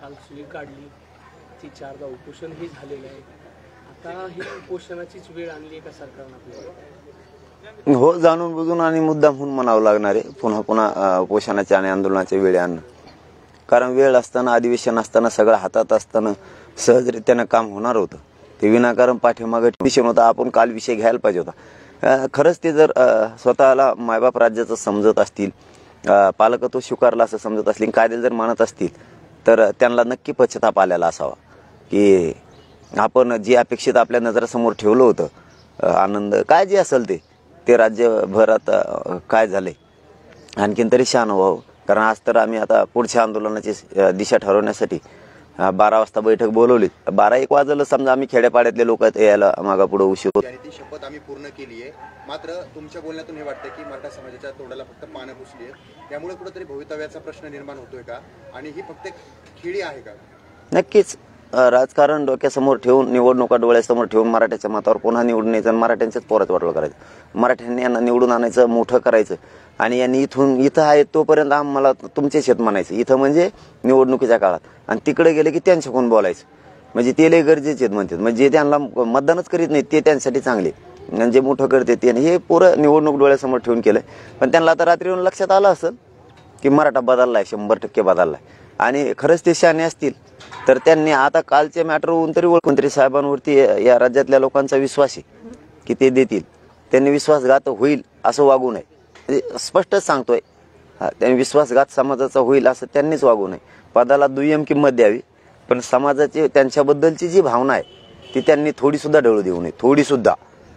काल सुई काढली, ती 4दा उपोषण ही झालेलं आहे. आता ही उपोषणाचीच वेळ आणली आहे का सरकारनं आपल्याला? हो, जाणून बुजून आणि मुद्दामहून म्हणावं लागणार आहे पुन्हा पुन्हा उपोषणाच्या आणि आंदोलनाच्या वेळी आणणं. कारण वेळ असताना, अधिवेशन असताना, सगळं हातात असताना सहजरित्यानं काम होणार होतं. ते विनाकारण पाठीमागे विषय होता. आपण काल विषय घ्यायला पाहिजे होता. खरंच ते जर स्वतःला मायबाप राज्याचं समजत असतील, पालकत्व स्वीकारलं असं समजत असतील, कायदे जर मानत असतील, तर त्यांना नक्की पश्चाताप आलेला असावा की आपण जे अपेक्षित आपल्या नजरासमोर ठेवलं होतं, आनंद काय जे असेल ते राज्यभरात काय झालंय, आणखीन तरी शहाणं व्हावं. कारण आज तर आम्ही आता पुढच्या आंदोलनाची दिशा ठरवण्यासाठी 12 वाजता बैठक बोलवली. 12-1 वाजलं समजा, आम्ही खेड्यापाड्यातले लोक यायला मागा पुढे उशीर होत. ती शपथ आम्ही पूर्ण केली आहे. मात्र तुमच्या बोलण्यातून हे वाटतं की मराठा समाजाच्या तोंडाला फक्त पानं पुसली आहेत. त्यामुळे कुठेतरी भवितव्याचा प्रश्न निर्माण होतोय का, आणि ही फक्त खेळी आहे का? नक्कीच राजकारण डोक्यासमोर ठेवून, निवडणुका डोळ्यासमोर ठेवून मराठ्याच्या मतावर पुन्हा निवडून यायचं आणि मराठ्यांच्याच पोरात वाटवं करायचं. मराठ्यांनी यांना निवडून आणायचं, मोठं करायचं, आणि यांनी इथं आहे तोपर्यंत आम्हाला तुमचे शेत म्हणायचं. इथं म्हणजे निवडणुकीच्या काळात, आणि तिकडे गेले की त्यांच्याकडून बोलायचं. म्हणजे ते लय गरजेचे आहेत म्हणतात. म्हणजे जे त्यांना मतदानच करीत नाहीत ते त्यांच्यासाठी चांगले, आणि जे मोठं करते ते. आणि हे पुरं निवडणूक डोळ्यासमोर ठेवून केलंय. पण त्यांना आता रात्री येऊन लक्षात आलं असेल की मराठा बदललाय, 100% बदललाय. आणि खरंच ते शहाणे असतील तर त्यांनी आता कालच्या मॅटरवरून तरी मुख्यमंत्री साहेबांवरती या राज्यातल्या लोकांचा विश्वास आहे की ते देतील. त्यांनी विश्वासघात होईल असं वागू नये. म्हणजे स्पष्टच सांगतोय, त्यांनी विश्वासघात समाजाचा होईल असं त्यांनीच वागू नये. पदाला दुय्यम किंमत द्यावी, पण समाजाची त्यांच्याबद्दलची जी भावना आहे ती त्यांनी थोडी सुद्धा ढळू देऊ नये, थोडी सुद्धा.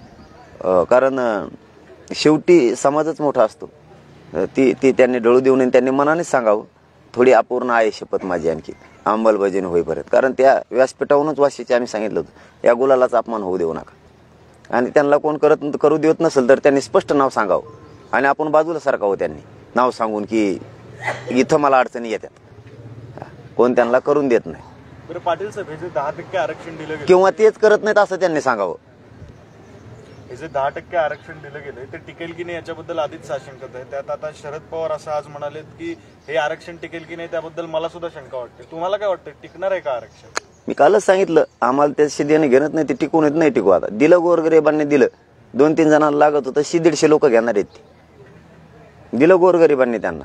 कारण शेवटी समाजच मोठा असतो. ती त्यांनी ढळू देऊ नये. त्यांनी मनानेच सांगावं, थोडी अपूर्ण आहे शपथ माझी आणखी अंमलबजावणी होईपर्यंत. कारण त्या व्यासपीठावरूनच वाशीचे आम्ही सांगितलं होतं, या गुलालाचा अपमान होऊ देऊ नका. आणि त्यांना कोण करू देत नसेल तर त्यांनी स्पष्ट नाव सांगावं, आणि आपण बाजूला सरकावं त्यांनी नाव सांगून की इथं मला अडचणी येतात. कोण त्यांना करून देत नाही. बरं, पाटील साहेब, हे जे 10% आरक्षण दिलं गेलं किंवा तेच करत नाहीत असं त्यांनी सांगावं. हे जे 10% आरक्षण दिलं गेलंय ते टिकेल की नाही याच्याबद्दल आधीच साशंकता आहे. त्यात आता शरद पवार असं आज म्हणालेत की हे आरक्षण टिकेल की नाही त्याबद्दल मला सुद्धा शंका वाटते. तुम्हाला काय वाटतं, टिकणार आहे का आरक्षण? मी कालच सांगितलं, आम्हाला त्याशी देणं घेणत नाही, ते टिकून येत नाही. टिकू आता दिलं, गोरगरिबांनी दिलं. 2-3 जणांना लागत होतं, 100-150 लोक घेणार आहेत. ते दिलं गोरगरिबांनी त्यांना.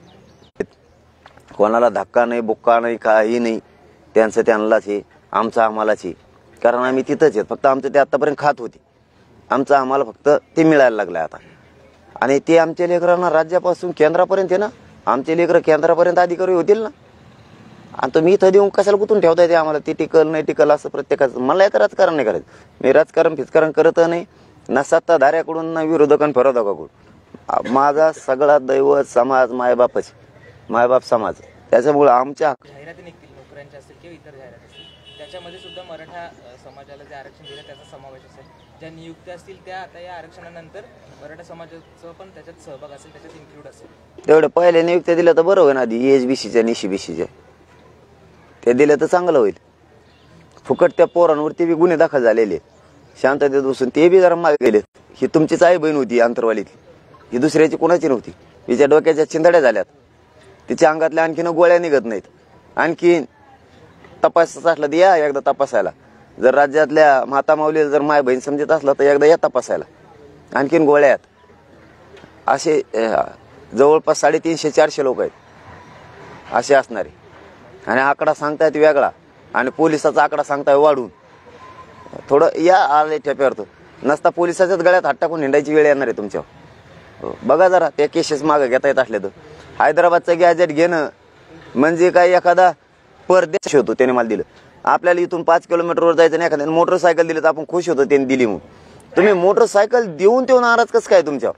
कोणाला धक्का नाही, बुक्का नाही, काही नाही. त्यांचं त्यांनाच आहे, आमचं आम्हालाच आहे. कारण आम्ही तिथंच आहेत. फक्त आमचं ते आतापर्यंत खात होते, आमचं आम्हाला फक्त ते मिळायला लागलंय आता. आणि ते आमच्या लेकरांना राज्यापासून केंद्रापर्यंत आहे ना, आमचे लेकरं केंद्रापर्यंत अधिकारी होतील ना. आणि तुम्ही इथं देऊन कशाला कुठून ठेवता येते आम्हाला? ते टिकल नाही टिकल असं प्रत्येकाचं. मला याचं राजकारण नाही करायचं. मी राजकारण करत नाही, ना सत्ताधाऱ्याकडून ना विरोधकांकडून. माझा सगळा दैवत समाज मायबापच, मायबाप समाज. त्याच्यामुळे आमच्या जाहिराती निघतील नोकऱ्यांच्या असतील किंवा इतर जाहिराती असतील, त्याच्यामध्ये सुद्धा मराठा समाजाला जे आरक्षण दिलं त्याचा समावेश असेल. ज्या नियुक्त्या असतील त्या आता या आरक्षणानंतर मराठा समाजाचं पण त्याच्यात सहभाग असेल, त्याच्यात इन्क्लूड असेल. तेवढं पहिल्या नियुक्त्या दिल्या तर बरं होईल. आधी ESBCच्या NISBCच्या ते दिलं तर चांगलं होईल. फुकट त्या पोरांवरती बी गुन्हे दाखल झालेले, शांततेत बसून ते बी जरा मागे गेले. ही तुमचीच आई बहीण होती अंतरवालीतली, ही दुसऱ्याची कोणाची नव्हती. हिच्या डोक्याच्या चिंधड्या झाल्यात, तिच्या अंगातल्या आणखीन गोळ्या निघत नाहीत. आणखी तपासायचं असलं तर या एकदा तपासायला. जर राज्यातल्या माता माऊलीला जर माय बहीण समजत असलं तर एकदा या तपासायला. आणखीन गोळ्या आहेत. असे जवळपास 350-400 लोक आहेत असे असणारे. आणि आकडा सांगतायत वेगळा, आणि पोलिसाचा आकडा सांगताय वाढून. थोडं या आले ठेप्यावर नसता पोलिसाच्याच गळ्यात हात टाकून हिंडायची वेळ येणार आहे तुमच्यावर. बघा जरा त्या केसेस मागे घेता येत असले तर. हैदराबादचं गॅजेट घेणं म्हणजे काय एखादा परदेश होतो, त्याने मला दिलं. आपल्याला इथून 5 किलोमीटरवर जायचं नाही, एखाद्याने मोटरसायकल दिली तर आपण खुश होतो त्यांनी दिली म्हणून. तुम्ही मोटरसायकल देऊन तेव्हा नाराज कसं काय तुमच्यावर?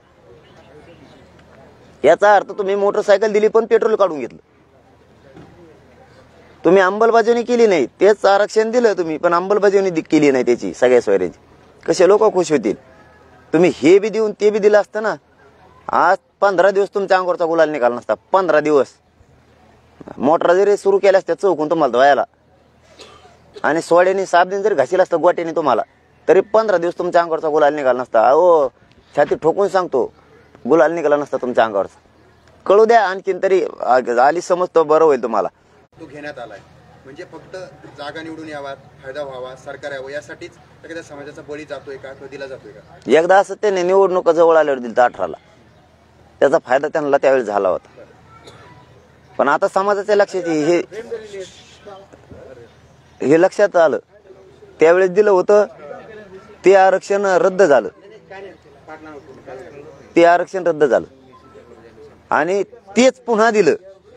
याचा अर्थ तुम्ही मोटरसायकल दिली पण पेट्रोल काढून घेतलं. तुम्ही अंमलबजावणी केली नाही. तेच आरक्षण दिलं तुम्ही, पण अंमलबजावणी केली नाही त्याची सगळ्या सोयऱ्याची. कसे लोक खुश होतील? तुम्ही हे बी देऊन ते बी दिलं असतं ना, आज 15 दिवस तुमच्या अंगावरचा गुलाल निघाला नसता. 15 दिवस मोटर जरी सुरू केल्या असत्या चौकून तुम्हाला धुवायला, आणि सोड्याने साबण जरी घासील असतं गोट्याने तुम्हाला, तरी 15 दिवस तुमच्या अंगावरचा गुलाल निघाला नसता. अहो, छाती ठोकून सांगतो, गुलाल निघाला नसता तुमच्या अंगावरचा. कळू द्या आणखीन तरी, आली समजतो बरं होईल तुम्हाला. तो घेण्यात आलाय, म्हणजे फक्त जागा निवडून यावा, फायदा व्हावा, सरकार यावं यासाठीच एखाद्या समाजाचा बळी जातोय का किंवा दिला जातोय का? एकदा असं त्याने निवडणुका जवळ आल्यावर दिलं 18ला, त्याचा फायदा त्यांना त्यावेळी झाला होता. पण आता समाजाच्या लक्षात हे लक्षात आलं, त्यावेळेस दिलं होतं ते आरक्षण रद्द झालं, ते आरक्षण रद्द झालं आणि तेच पुन्हा दिलं,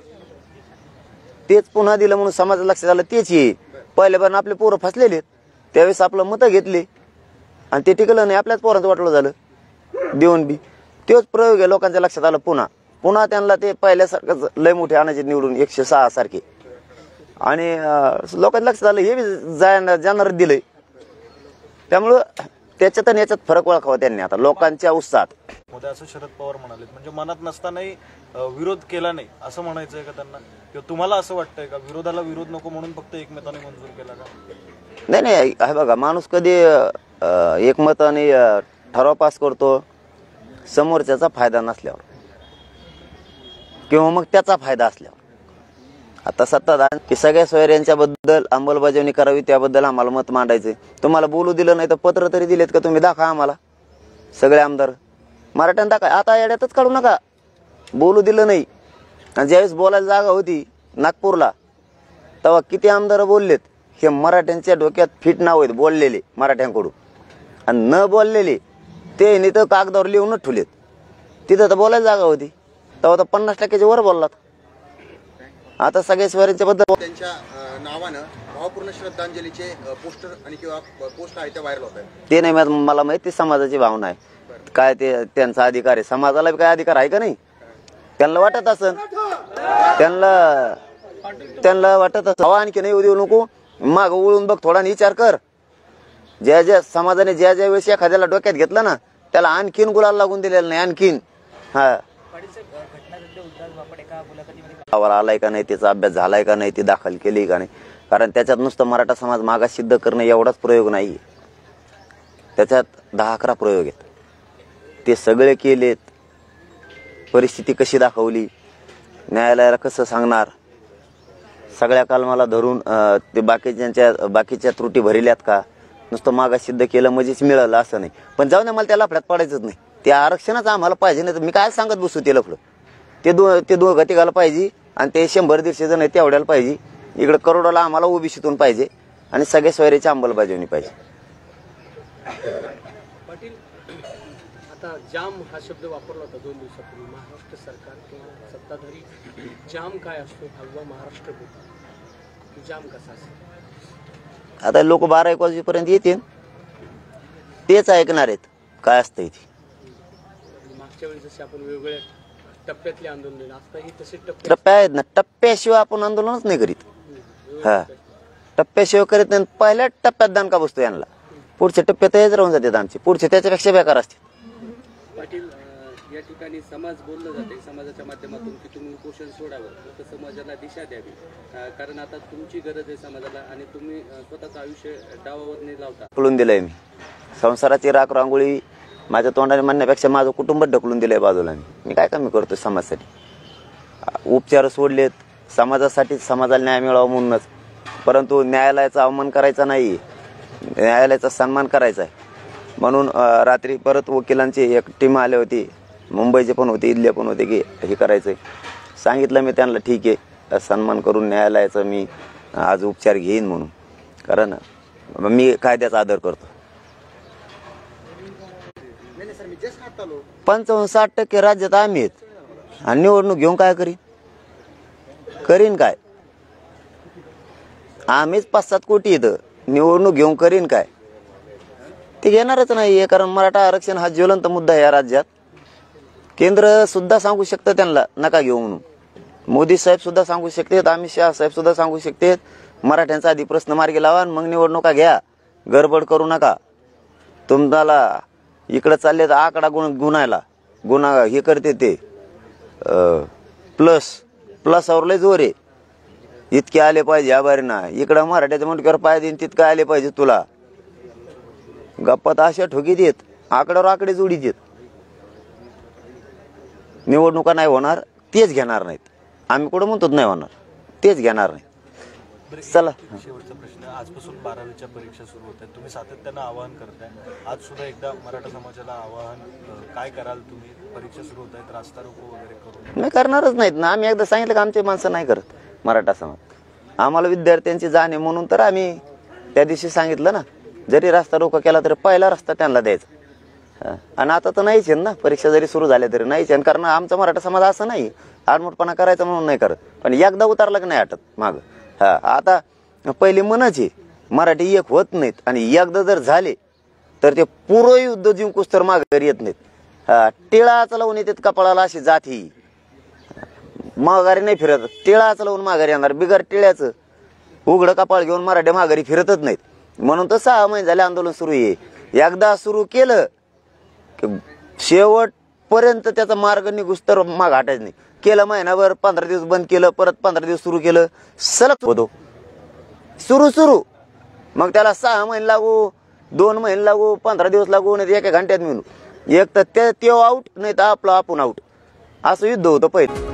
तेच पुन्हा दिलं म्हणून समाजाला लक्षात आलं तेच येईल. पहिल्यापासून आपले पोरं फसलेले, त्यावेळेस आपलं मतं घेतले आणि ते टिकलं नाही, आपल्याच पोरांचं वाटलं झालं देऊन बी. तोच प्रयोग आहे, लोकांच्या लक्षात आलं. पुन्हा त्यांना ते पहिल्यासारखं लय मोठे आणायचे निवडून 106 सारखे, आणि लोकांच्या लक्षात आलं हे बी जाणार दिलंय. त्यामुळं त्याच्यात आणि याच्यात फरक ओळखावा त्यांनी आता लोकांच्या उत्साहात. मध्ये असं शरद पवार म्हणाले, म्हणजे मनात नसतानाही विरोध केला नाही असं म्हणायचंय का त्यांना, किंवा तुम्हाला असं वाटतंय का विरोधाला विरोध नको म्हणून फक्त एकमताने मंजूर केला का? नाही, हे बघा, माणूस कधी एकमताने ठराव पास करतो समोरच्याचा फायदा नसल्यावर किंवा मग त्याचा फायदा असल्यावर. आता सत्ताधार की सगळ्या सोयऱ्यांच्या बद्दल अंमलबजावणी करावी, त्याबद्दल आम्हाला मत मांडायचे. तुम्हाला बोलू दिलं नाही तर पत्र तरी दिलेत का तुम्ही? दाखवा आम्हाला. सगळे आमदार मराठ्यानं दाखवा, आता येड्यातच काढू नका. बोलू दिलं नाही, आणि ज्यावेळेस बोलायला जागा होती नागपूरला तेव्हा किती आमदार बोललेत, हे मराठ्यांच्या डोक्यात फिट नाव आहेत बोललेले मराठ्यांकडून, आणि न बोललेले ते नाही तर कागदावर लिहूनच ठेवलेत. तिथं तर बोलायला जागा होती तेव्हा तर 50% वर बोललात. आता सगळ्या स्वरांच्या बद्दल त्यांच्या नावानं भावपूर्ण श्रद्धांजलीचे पोस्टर आणि किंवा पोस्ट आहे ते व्हायरल होत आहे. ते नाही मला माहिती, समाजाची भावना आहे काय, ते त्यांचा अधिकार आहे. समाजाला काय अधिकार आहे का नाही? त्यांना वाटत असन, त्यांना वाटत असं आणखी नाही देऊ नको, माग वळून बघ थोडा विचार कर. ज्या समाजाने ज्या वेळेस एखाद्याला डोक्यात घेतलं ना त्याला आणखीन गुलाल लागून दिलेला नाही. आणखीन आलाय का नाही, त्याचा अभ्यास झालाय का नाही, ती दाखल केली का नाही, कारण त्याच्यात नुसतं मराठा समाज मागास सिद्ध करणं एवढाच प्रयोग नाही, त्याच्यात 10-11 प्रयोग आहेत. ते सगळे केलेत. परिस्थिती कशी दाखवली, न्यायालयाला कसं सांगणार, सगळ्या कलमाला धरून ते बाकीच्या त्रुटी भरिल्यात का, नुसतं मागास सिद्ध केलं म्हणजेच मिळालं असं नाही. पण जाऊन मला त्याला लफड्यात पडायचंच नाही. ते आरक्षणच आम्हाला पाहिजे, नाही तर मी काय सांगत बसू ते लफडं. ते दोघं तिघाला पाहिजे, आणि ते 100-150 जण आहेत तेवढ्याला पाहिजे. इकडे करोडाला आम्हाला ओबीसीतून पाहिजे, आणि सगळ्या सोयऱ्याची अंमलबजावणी पाहिजे. पाटील, आता जाम हा शब्द वापरला होता 2 दिवसापूर्वी. महाराष्ट्र सरकार किंवा सत्ताधारी जाम काय असतो, हलवा महाराष्ट्र बोलतो, जाम कसा असतो? आता लोक 12-1 वाजेपर्यंत येतील, तेच ऐकणार आहेत काय असतं इथे. मागच्या वेळी जसे आपण वेगवेगळ्या टप्प्यातले आंदोलन, आताही तसे टप्प्या आहेत ना, टप्प्याशिवाय आपण आंदोलनच नाही करीत. हा, टप्प्याशिवाय करीत नाही. पहिल्या टप्प्यात दणका बसतो यांना, पुढच्या टप्प्यात हेच राहून जातात आमचे, पुढचे त्याच्यापेक्षा बेकार असते. पाटील, या ठिकाणी समाज बोललं जाते समाजाच्या माध्यमातून की तुम्ही उपोषण सोडावं, तर समाजाला दिशा द्यावी, कारण आता तुमची गरज आहे समाजाला, आणि तुम्ही स्वतःचं आयुष्य डावावर नाही लावता. ढकलून दिलंय मी संसाराची राख रांगोळी माझ्या तोंडाने म्हणण्यापेक्षा माझं कुटुंब ढकलून दिलंय बाजूला. मी काय कमी करतोय समाजासाठी? उपचार सोडलेत समाजासाठी, समाजाला न्याय मिळावा म्हणूनच. परंतु न्यायालयाचा अवमान करायचा नाही, न्यायालयाचा सन्मान करायचा आहे. म्हणून रात्री परत वकिलांची एक टीम आली होती, मुंबईचे पण होते, इथले पण होते, की हे करायचंय. सांगितलं मी त्यांना, ठीक आहे, सन्मान करून न्यायालयाचा मी आज उपचार घेईन म्हणून, कारण मी कायद्याचा आदर करतो. 55-60% राज्यात आम्ही आहेत, आणि निवडणूक घेऊन काय करीन काय? आम्हीच 5-7 कोटी येतं, निवडणूक घेऊन करीन काय? ते घेणारच नाहीये, कारण मराठा आरक्षण हा ज्वलंत मुद्दा आहे या राज्यात. केंद्र सुद्धा सांगू शकतं त्यांना नका घेऊ म्हणून, मोदी साहेब सुद्धा सांगू शकतात, अमित शहा साहेब सुद्धा सांगू शकतात, मराठ्यांचा आधी प्रश्न मार्गी लावा आणि मग निवडणुका घ्या, गडबड करू नका. तुम्हाला इकडे चालले तर आकडा गुन्हा हे करते, ते प्लसवर लय जोर आहे. इतके आले पाहिजे आभारीना, इकडं मराठ्याच्या मुंडक्यावर पाय देईन तितकं आले पाहिजे तुला. गप्पात अशा ठोकीत येत, आकड्यावर आकडे जोडीत येत. निवडणुका नाही होणार, तेच घेणार नाहीत. आम्ही कुठं म्हणतो नाही होणार, तेच घेणार नाही. चला. शेवटचा प्रश्न, आजपासून 12वीच्या परीक्षा सुरू होत आहेत, तुम्ही सातत्यानं आवाहन करताय, आज सुद्धा एकदा मराठा समाजाला आवाहन काय कराल तुम्ही? परीक्षा सुरू होत आहेत, रास्ता रोको वगैरे करून? नाही करणारच नाहीत ना. आम्ही एकदा सांगितलं की आमची माणसं नाही करत मराठा समाज. आम्हाला विद्यार्थ्यांची जाण आहे म्हणून तर आम्ही त्या दिवशी सांगितलं ना, जरी रस्ता रोको केला तरी पहिला रस्ता त्यांना द्यायचा. आणि आता तर नाहीच आहे ना, परीक्षा जरी सुरू झाल्या तरी नाहीच आहे. कारण आमचा मराठा समाज असं नाही आडमुठपणा करायचा म्हणून नाही करत, पण एकदा उतरला की नाही आटत माग. आता पहिली मनच आहे, मराठी एक होत नाहीत, आणि एकदा जर झाले तर ते पुरं युद्ध जिंकूस तर माघारी येत नाहीत. टिळाच लावून येतात कपाळाला अशी जाती, माघारी नाही फिरत. टिळाच लावून माघारी येणार, बिगर टिळ्याचं उघडं कपाळ घेऊन मराठी माघारी फिरतच नाहीत. म्हणून तर 6 महिने झाले आंदोलन सुरू आहे. एकदा सुरू केलं की शेवटपर्यंत त्याचा मार्ग निघूस तर माग हटायचं नाही. केलं महिनाभर, 15 दिवस बंद केलं, परत 15 दिवस सुरू केलं, सलग होतो सुरू. मग त्याला 6 महिने लागू, 2 महिने लागू, 15 दिवस लागू, नाही एका घंट्यात मिळू. एक तर ते आउट, नाही तर आपलं आपण आउट, असं युद्ध होतं पहिले.